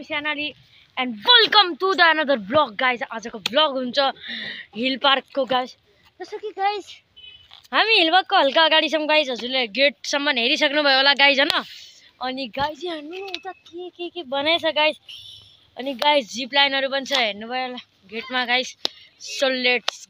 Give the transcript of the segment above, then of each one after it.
Sanali and welcome to the another vlog guys. आजको vlog हुन्छ hill park को guys. जस्तो कि guys हामी हिल पार्क को हल्का अगाडि छौं guys. हजुरले गेट सम्म हेरिसक्नु भयो होला guys हैन. अनि guys हेर्नु उता के बनाएछ guys. अनि guys जिप लाइनहरु पनि छ हेर्नु भयो होला गेटमा guys. So let's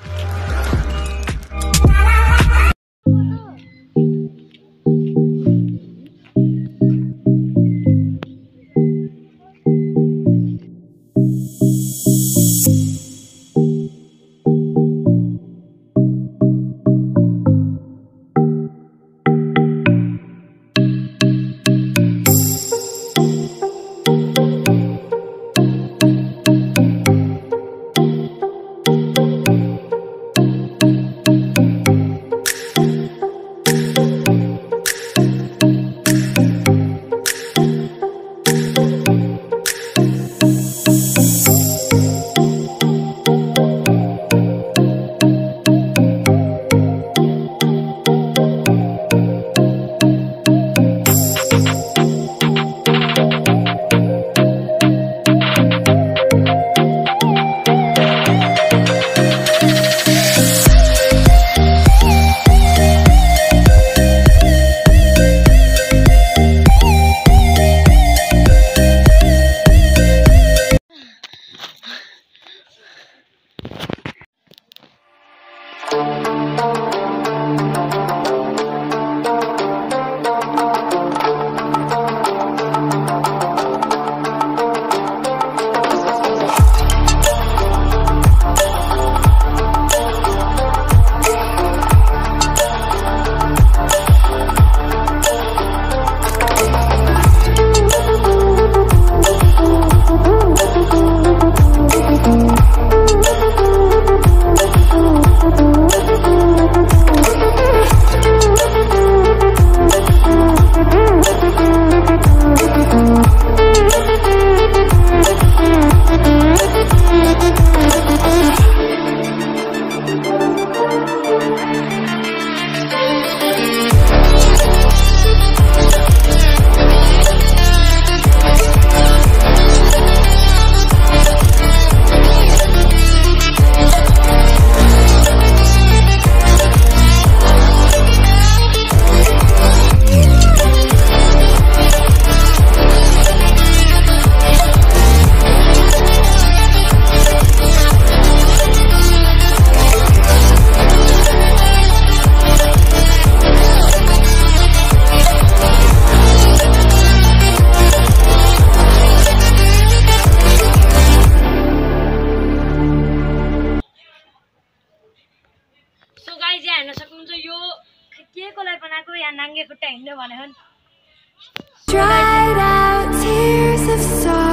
dried out tears of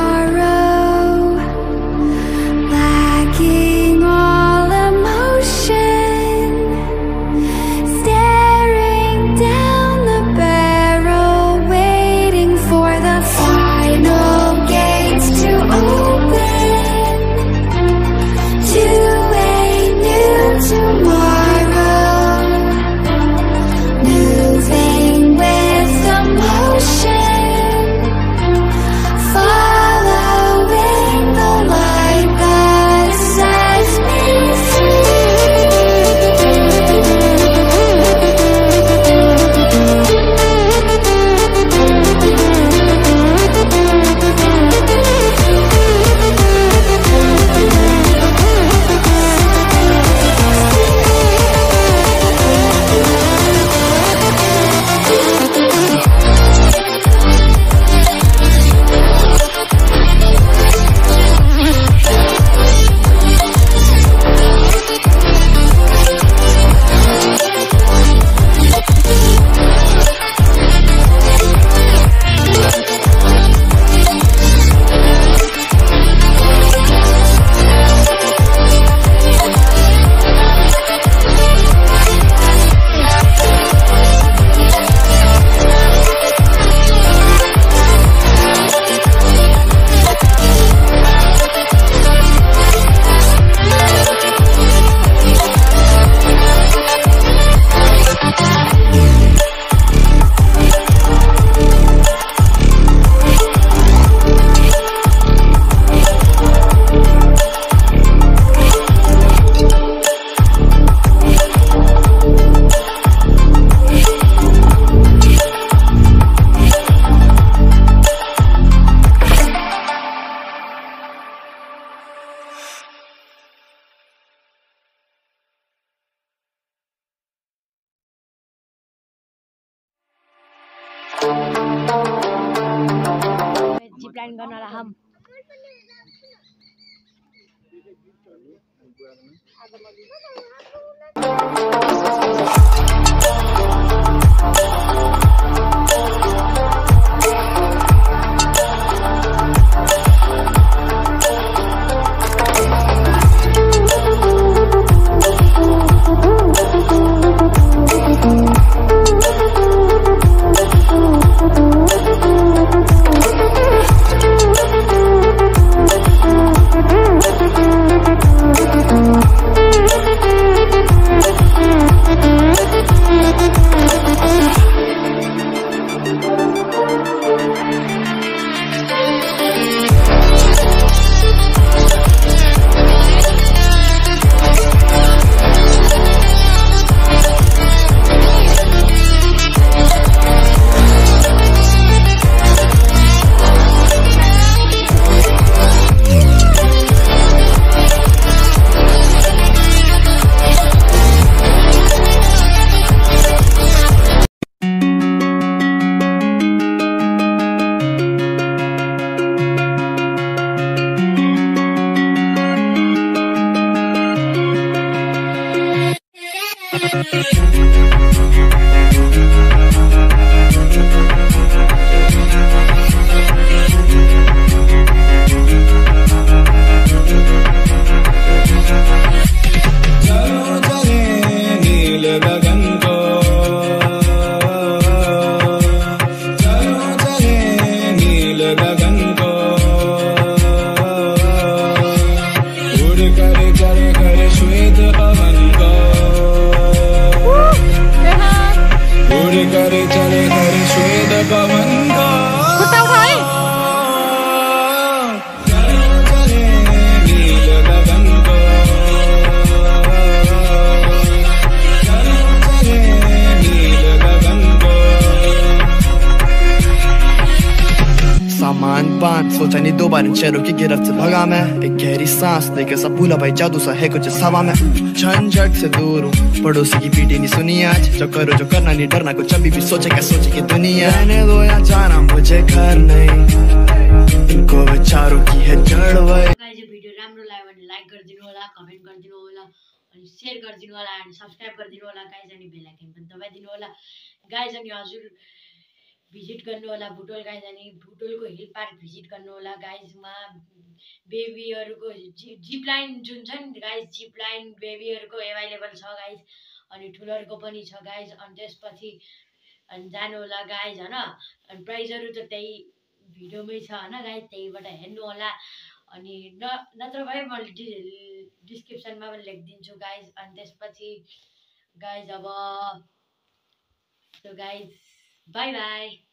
sorrow, lacking all emotion, staring down the barrel, waiting for the final gates to open to a new tomorrow, moving with the motion. Zipline गर्नलाई हम सोचा नहीं दो बार in शहरों की गिरफ्त से भगा मैं एक गहरी सांस लेकर सब भूला भाई जादू सा है कुछ इस हवा में झंझट से दूर हूँ पड़ोसी की पीटी नहीं सुनी आज जो करो जो करना नहीं डरना कुछ अभी भी सोचे क्या सोचे की दुनिया रहने दो या जाना मुझे घर नहीं इनको विचारों की है जड़ वही गाइस यो भिडियो राम्रो लाग्यो भने लाइक गरिदिनु होला कमेन्ट गरिदिनु होला अनि शेयर गरिदिनु होला अनि सब्स्क्राइब गरिदिनु होला गाइस अनि बेल आइकन पनि दबाइदिनु होला गाइस अनि हजुर भिजिट गर्नु होला बुटोल गाइस अनि बुटोलको हिल पार्क भिजिट गर्नु होला गाइसमा बेबीहरुको जिपलाइन जुन छ नि गाइस जिपलाइन बेबीहरुको अवेलेबल छ गाइस अनि ठुलहरुको पनि छ गाइस अनि त्यसपछि अनि जानु होला गाइस हैन अनि प्राइसहरु त त्यही भिडियोमै छ हैन गाइस त्यहीबाट हेर्नु होला अनि नत्र भए म डिस्क्रिप्सनमा पनि लेखिदिन्छु गाइस अनि त्यसपछि गाइस अब सो गाइस बाई बाई